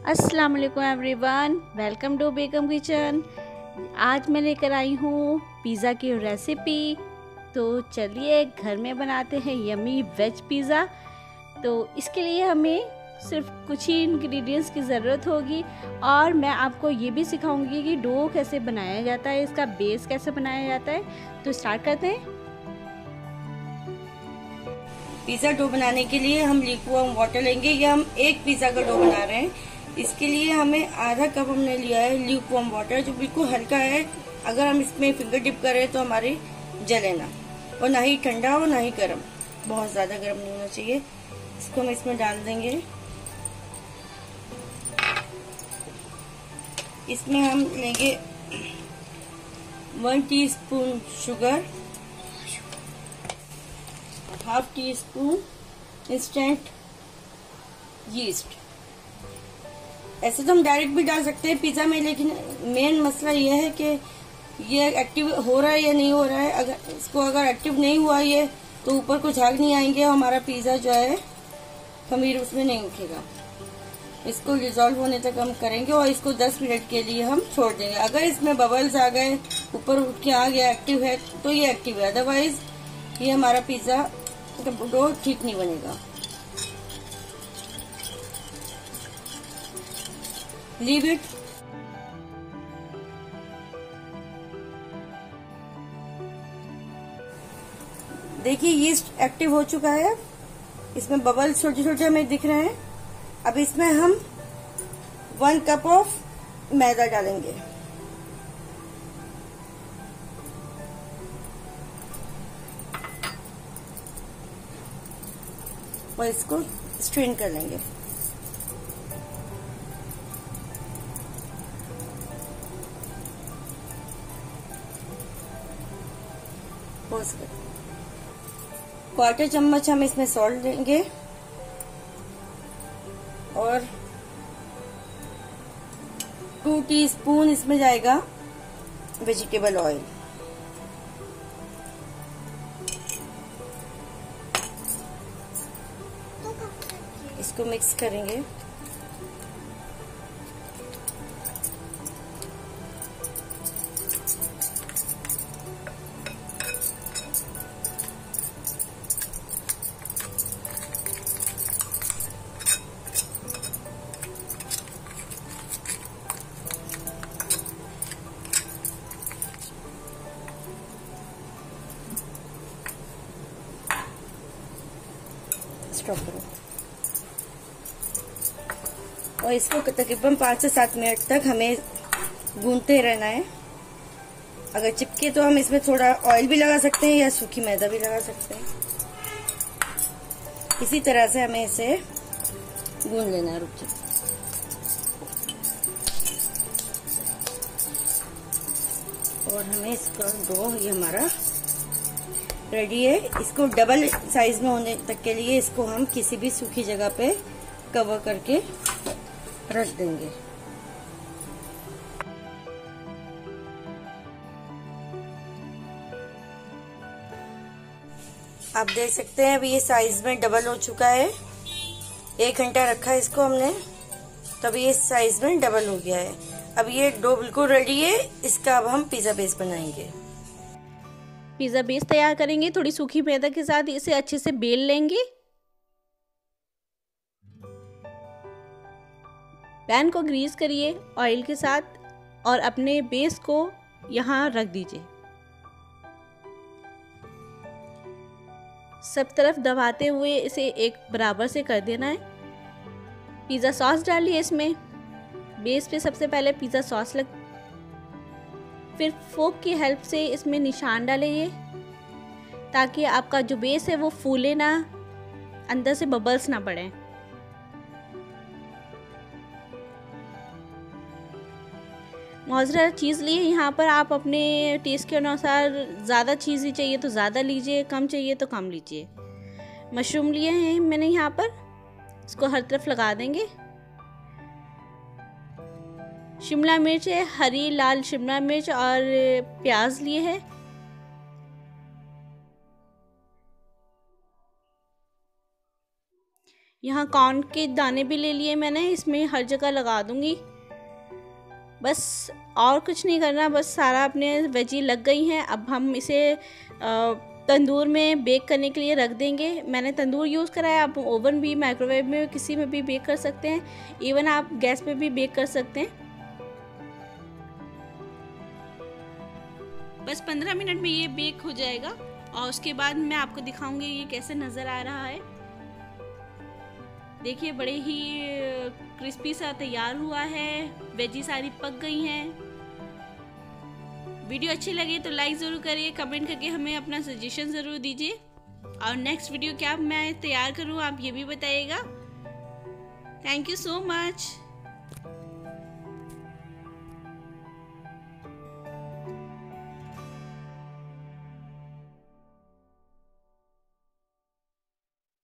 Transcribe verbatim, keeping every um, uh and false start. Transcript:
अस्सलाम वालेकुम everyone, welcome to Begum kitchen. आज मैं लेकर आई हूँ पिज़्ज़ा की रेसिपी। तो चलिए घर में बनाते हैं यमी वेज पिज़्ज़ा। तो इसके लिए हमें सिर्फ कुछ ही इंग्रेडिएंट्स की ज़रूरत होगी और मैं आपको ये भी सिखाऊंगी कि डो कैसे बनाया जाता है, इसका बेस कैसे बनाया जाता है। तो स्टार्ट करते हैं। पिज़्ज़ा डो बनाने के लिए हम लिक्विड वाटर लेंगे। ये हम एक पिज़्ज़ा का डो बना रहे हैं। इसके लिए हमें आधा कप हमने लिया है ल्यूकवार्म वाटर, जो बिल्कुल हल्का है। अगर हम इसमें फिंगर डिप करें तो हमारी जले ना, और ना ही ठंडा हो ना ही गर्म, बहुत ज्यादा गर्म नहीं होना चाहिए। इसको हम इसमें डाल देंगे। इसमें हम लेंगे one teaspoon sugar, half teaspoon instant yeast. ऐसे तो हम डायरेक्ट भी डाल सकते हैं पिज्जा में, लेकिन मेन मसला यह है कि ये एक्टिव हो रहा है या नहीं हो रहा है। अगर इसको अगर एक्टिव नहीं हुआ ये तो ऊपर कुछ झाग नहीं आएंगे और हमारा पिज्जा जो है खमीर उसमें नहीं उठेगा। इसको डिजोल्व होने तक हम करेंगे और इसको दस मिनट के लिए हम छोड़ देंगे। अगर इसमें बबल्स आ गए, ऊपर उठ के आ गया, एक्टिव है तो ये एक्टिव है, अदरवाइज ये हमारा पिज्जा डो ठीक नहीं बनेगा। Leave it. देखिए यीस्ट एक्टिव हो चुका है, इसमें बबल्स छोटे छोटे हमें दिख रहे हैं। अब इसमें हम वन कप ऑफ मैदा डालेंगे। और इसको स्ट्रेन कर लेंगे। क्वार्टर चम्मच हम इसमें सॉल्ट देंगे और टू टीस्पून इसमें जाएगा वेजिटेबल ऑयल। इसको मिक्स करेंगे। स्टॉप करो और इसको तकरीबन पाँच से सात मिनट तक हमें गूंथते रहना है। अगर चिपके तो हम इसमें थोड़ा ऑयल भी लगा सकते हैं या सूखी मैदा भी लगा सकते हैं। इसी तरह से हमें इसे गूंथ लेना है। रुक जाओ। और हमें इसका डो ये हमारा रेडी है। इसको डबल साइज में होने तक के लिए इसको हम किसी भी सूखी जगह पे कवर करके रख देंगे। आप देख सकते हैं अभी ये साइज में डबल हो चुका है। एक घंटा रखा है इसको हमने, तब ये साइज में डबल हो गया है। अब ये डो बिल्कुल रेडी है। इसका अब हम पिज्जा बेस बनाएंगे। पिज़्ज़ा बेस तैयार करेंगे। थोड़ी सूखी मैदा के साथ इसे अच्छे से बेल लेंगे। पैन को ग्रीस करिए ऑयल के साथ और अपने बेस को यहाँ रख दीजिए। सब तरफ दबाते हुए इसे एक बराबर से कर देना है। पिज़्ज़ा सॉस डालिए इसमें। बेस पे सबसे पहले पिज़्ज़ा सॉस लग, फिर फोक की हेल्प से इसमें निशान डालिए ताकि आपका जो बेस है वो फूले ना, अंदर से बबल्स ना पड़े। मोज़रेला चीज़ लिए यहाँ पर आप अपने टेस्ट के अनुसार, ज़्यादा चीज़ चाहिए तो ज़्यादा लीजिए, कम चाहिए तो कम लीजिए। मशरूम लिए हैं मैंने यहाँ पर, इसको हर तरफ लगा देंगे। शिमला मिर्च है, हरी लाल शिमला मिर्च और प्याज लिए है। यहाँ कॉर्न के दाने भी ले लिए मैंने, इसमें हर जगह लगा दूँगी। बस और कुछ नहीं करना, बस सारा अपने वेजी लग गई हैं। अब हम इसे तंदूर में बेक करने के लिए रख देंगे। मैंने तंदूर यूज़ करा है, आप ओवन भी, माइक्रोवेव में, किसी में भी बेक कर सकते हैं। इवन आप गैस पे भी बेक कर सकते हैं। बस पंद्रह मिनट में ये बेक हो जाएगा और उसके बाद मैं आपको दिखाऊंगी ये कैसे नज़र आ रहा है। देखिए बड़े ही क्रिस्पी सा तैयार हुआ है, वेजी सारी पक गई हैं। वीडियो अच्छी लगी तो लाइक ज़रूर करिए, कमेंट करके हमें अपना सजेशन ज़रूर दीजिए और नेक्स्ट वीडियो क्या मैं तैयार करूँ आप ये भी बताइएगा। Thank you so much.